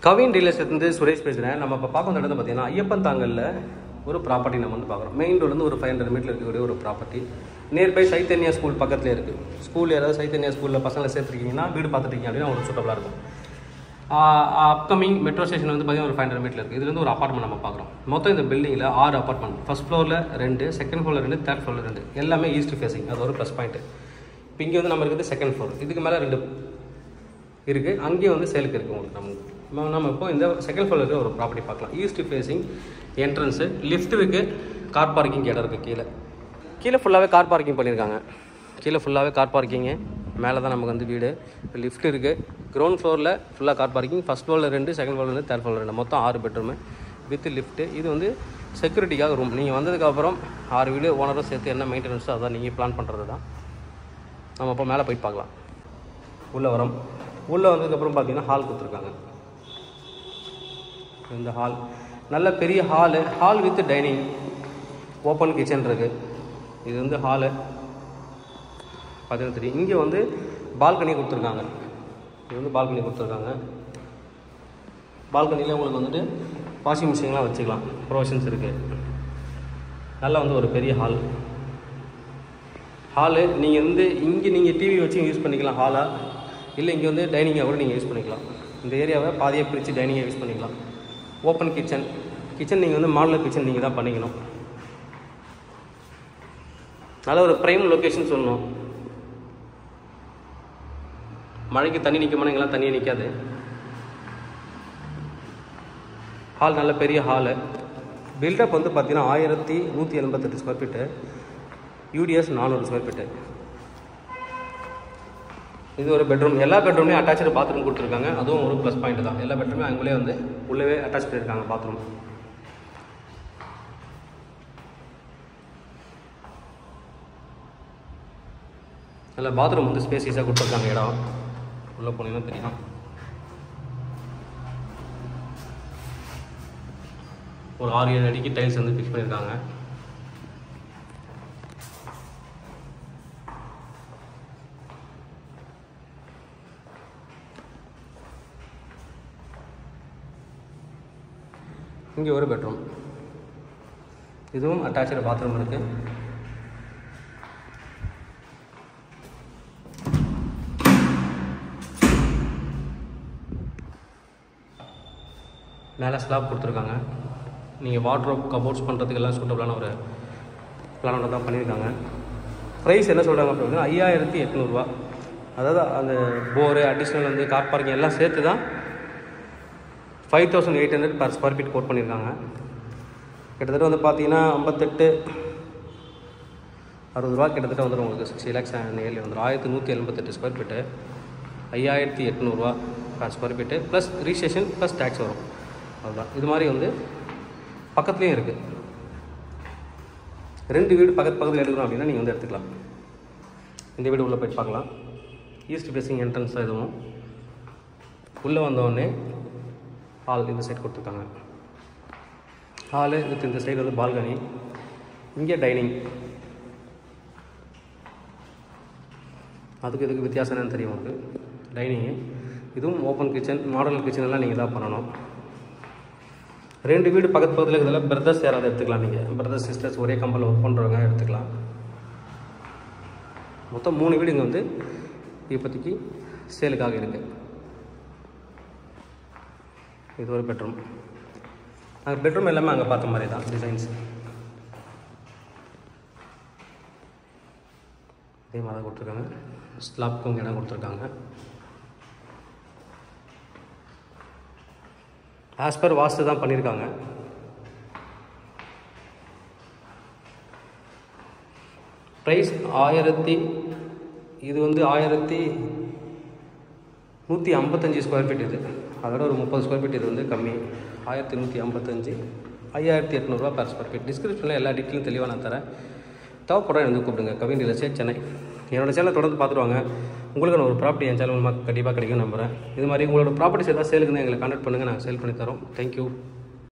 Kavin real எஸ்டேட்லேருந்து Suresh பேசுகிறேன். நம்ம இப்போ பார்க்க வந்த இடத்துல பார்த்தீங்கன்னா ஐயப்பன் தாங்கலில் ஒரு ப்ராப்பர்ட்டி நம்ம வந்து பார்க்குறோம். மெயின் ரோட்லேருந்து ஒரு 500 மீட்டர் இருக்கக்கூடிய ஒரு ப்ராப்பர்ட்டி. நியர்பை சைத்தன்யா ஸ்கூல் பக்கத்துலேயே இருக்குது. ஸ்கூல் யாராவது சைத்தன்யா ஸ்கூலில் பசங்களை சேர்த்துருக்கீங்கன்னா வீடு பார்த்துட்டீங்க அப்படின்னா ஒரு சூட்டபுளாக இருக்கும். அப்கமிங் மெட்ரோ ஸ்டேஷன் வந்து பார்த்தீங்கன்னா ஒரு 500 மீட்டர் இருக்குது. இதுலேருந்து ஒரு அப்பார்ட்மெண்ட் நம்ம பார்க்குறோம். மொத்தம் இந்த பில்டிங்கில் 6 அப்பார்ட்மெண்ட். ஃபர்ஸ்ட் ஃப்ளோரில் 2, செகண்ட் ஃப்ளோரில் 2, தேர்ட் ஃப்ளோரில் 2, எல்லாமே ஈஸ்ட் ஃபேஸிங். அது ஒரு ப்ளஸ் பாயிண்ட்டு. இப்போ இங்கே வந்து நம்ம இருக்குது செகண்ட் ஃப்ளோர். இதுக்கு மேலே 2 இருக்குது. அங்கேயும் வந்து சேலுக்கு இருக்குது உங்களுக்கு. நம்ம இப்போ இந்த செகண்ட் ஃப்ளோரில் இருக்கிற ஒரு ப்ராப்பர்ட்டி பார்க்கலாம். ஈஸ்ட் ஃபேஸிங் என்ட்ரன்ஸு, லிஃப்ட் இருக்குது, கார் பார்க்கிங் இடம் இருக்குது. கீழே ஃபுல்லாகவே கார் பார்க்கிங் பண்ணியிருக்காங்க. கீழே ஃபுல்லாகவே கார் பார்க்கிங்கு, மேலே தான் நமக்கு வந்து வீடு. இப்போ லிஃப்ட் இருக்குது. கிரவுண்ட் ஃப்ளோரில் ஃபுல்லாக கார் பார்க்கிங். ஃபஸ்ட் ஃப்ளோரில் 2, செகண்ட் ஃப்ளோரில் 2, தேர்ட் ஃப்ளோரில் 2, மொத்தம் 6 பெட்ரூமு வித் லிஃப்ட்டு. இது வந்து செக்யூரிட்டிக்காக ரூம். நீங்கள் வந்ததுக்கப்புறம் 6 வீடு ஓனரும் சேர்த்து என்ன மெயின்டெனன்ஸோ அதான் நீங்கள் பிளான் பண்ணுறது தான். நம்ம இப்போ மேலே போயிட்டு பார்க்கலாம். உள்ளே வரோம். உள்ளே வந்ததுக்கப்புறம் பார்த்தீங்கன்னா ஹால் கொடுத்துருக்காங்க. இந்த ஹால் நல்ல பெரிய hall with dining, open kitchen இருக்குது. இது வந்து ஹாலு பார்த்தீங்கன்னா தெரியும். இங்கே வந்து பால்கனி கொடுத்துருக்காங்க. இது வந்து பால்கனி கொடுத்துருக்காங்க. பால்கனியில் உங்களுக்கு வந்துட்டு வாஷிங் மிஷின்லாம் வச்சுக்கலாம், ப்ரொவிஷன்ஸ் இருக்குது. நல்லா வந்து ஒரு பெரிய ஹாலு நீங்கள் வந்து இங்கே நீங்கள் டிவி வச்சு யூஸ் பண்ணிக்கலாம் ஹாலாக, இல்லை இங்கே வந்து டைனிங்காக கூட நீங்கள் யூஸ் பண்ணிக்கலாம். இந்த ஏரியாவை பாதியாக பிரித்து டைனிங்காக யூஸ் பண்ணிக்கலாம். ஓப்பன் கிச்சன் நீங்கள் வந்து மாடலர் கிச்சன் நீங்கள் தான் பண்ணிக்கணும். நல்ல ஒரு ப்ரைம் லொக்கேஷன் சொல்லணும். மழைக்கு தண்ணி நிற்குமானா இங்கெல்லாம் தண்ணியே நிற்காது. ஹால் நல்ல பெரிய ஹாலு. பில்டப் வந்து பார்த்தீங்கன்னா 1188 square feet, UDS 400 square feet. இது ஒரு பெட்ரூம். எல்லா பெட்ரூம்லேயும் அட்டாச்சு பாத்ரூம் கொடுத்துருக்காங்க. அதுவும் ஒரு ப்ளஸ் பாயிண்ட் தான். எல்லா பெட்ரூமே அங்கேயே வந்து உள்ளவே அட்டாச் பண்ணியிருக்காங்க பாத்ரூம். நல்ல பாத்ரூம் வந்து ஸ்பேசியஸாக கொடுத்துருக்காங்க. இடம் உள்ளே போனீங்கன்னா தெரியும். ஒரு 6-7 அடிக்கு டைல்ஸ் வந்து ஃபிக்ஸ் பண்ணியிருக்காங்க. இங்கே ஒரு பெட்ரூம், இதுவும் அட்டாச்சு பாத்ரூம் இருக்குது. மேலே ஸ்லாப் கொடுத்துருக்காங்க. நீங்கள் வாட்ரோப் கபோர்ட்ஸ் பண்ணுறதுக்கெல்லாம் சூட்டபுளான ஒரு பிளானோட தான் பண்ணியிருக்காங்க. ப்ரைஸ் என்ன சொல்கிறாங்க அப்படின்னா 5800 ரூபா. அதாவது அந்த போரு அடிஷ்னல் வந்து கார் பார்க்கிங் எல்லாம் சேர்த்து தான் 5800 per ஸ்கொயர் ஃபீட் கோட் பண்ணியிருக்காங்க. கிட்டத்தட்ட வந்து பார்த்தீங்கன்னா 58-60 ரூபா கிட்டத்தட்ட வந்துடும் உங்களுக்கு. 60 lakhs நியர்லி வந்துடும். 1188 ஸ்கொயர் ஃபீட்டு, 5800 ரூபா per square feet plus registration plus tax வரும். அதுதான். இது மாதிரி வந்து பக்கத்துலேயும் இருக்குது. 2 வீடு பக்கத்தில் எடுக்கணும் அப்படின்னா நீங்கள் வந்து எடுத்துக்கலாம். இந்த வீடு உள்ளே போய்ட்டு பார்க்கலாம். ஈஸ்ட் ஃபேஸிங் என்ட்ரன்ஸ் தான். இதுவும் உள்ளே வந்தோடனே ஹால் இந்த சைட் கொடுத்துருக்காங்க. ஹாலு வித் இந்த சைடு வந்து பால்கனி, இங்கே டைனிங். அதுக்கு இதுக்கு வித்தியாசம் என்னன்னு தெரியும் உங்களுக்கு. டைனிங்கு, இதுவும் ஓப்பன் கிச்சன், மாடல் கிச்சன் எல்லாம் நீங்கள் தான் பண்ணணும். 2 வீடு பக்கத்தில் இருக்கிறதால பிரதர்ஸ் யாராவது எடுத்துக்கலாம். நீங்கள் பிரதர்ஸ் சிஸ்டர்ஸ் ஒரே கம்பெனியில் ஒர்க் பண்ணுறவங்க எடுத்துக்கலாம். மொத்தம் 3 வீடு இங்கே வந்து இப்போதைக்கு சேலுக்காக இருக்குது. இது ஒரு பெட்ரூம். நாங்கள் பெட்ரூம் எல்லாமே அங்கே பார்த்த மாதிரி தான் டிசைன்ஸ். இதே மாதிரி தான் கொடுத்துருக்காங்க. ஸ்லாப்க்கும் இடம் கொடுத்துருக்காங்க. ஆஸ் பர் வாஸ்து தான் பண்ணியிருக்காங்க. ப்ரைஸ் இது வந்து 1155 ஸ்கொயர் ஃபீட். இது அதோட ஒரு 30 ஸ்கொயர் ஃபீட் இது வந்து கம்மி. 1155, 5800 ரூபா per ஸ்கொயர் ஃபீட். டிஸ்கிரிப்ஷனில் எல்லா டீட்டெயிலும் தெளிவாக நான் தரேன். தேவைப்பட எனக்கு கூப்பிடுங்க. Kavin real estate, Chennai. என்னோடய சேனலை தொடர்ந்து பார்த்துருவாங்க. உங்களுக்கு நான் ஒரு ப்ராப்பர்ட்டி என் சேனல் மூலமாக கண்டிப்பாக கிடைக்கும் நம்புகிறேன். இது மாதிரி உங்களோட ப்ராப்பர்ட்டிஸ் ஏதாவது சேலுக்குன்னு எங்களை கான்டாக்ட் பண்ணுங்கள். நாங்கள் சேல் பண்ணி தரோம். தேங்க்யூ.